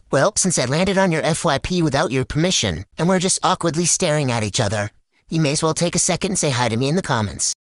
Well, since I landed on your FYP without your permission, and we're just awkwardly staring at each other, you may as well take a second and say hi to me in the comments.